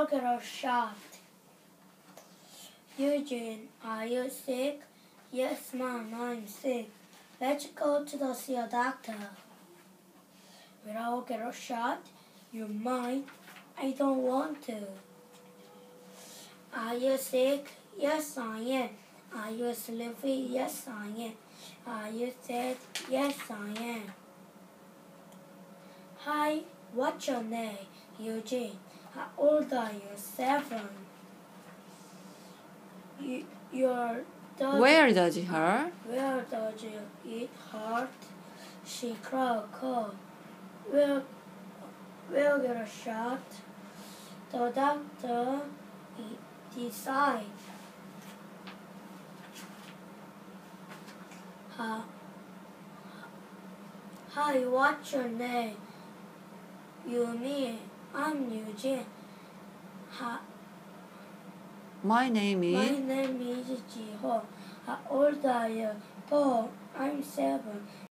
get a shot. Eugene, are you sick? Yes, Mom, I'm sick. Let's go to see a doctor. Will I get a shot? You might. I don't want to. Are you sick? Yes, I am. Are you sleepy? Yes, I am. Are you sad? Yes, I am. Hi, what's your name? Eugene. How old are you? 7. Where does it hurt? Where does it hurt? She cried cold. We'll get a shot. The doctor decides. Hi, what's your name? Yumi. I'm Eugene. My name is Jiho. How old are you? 4. I'm 7.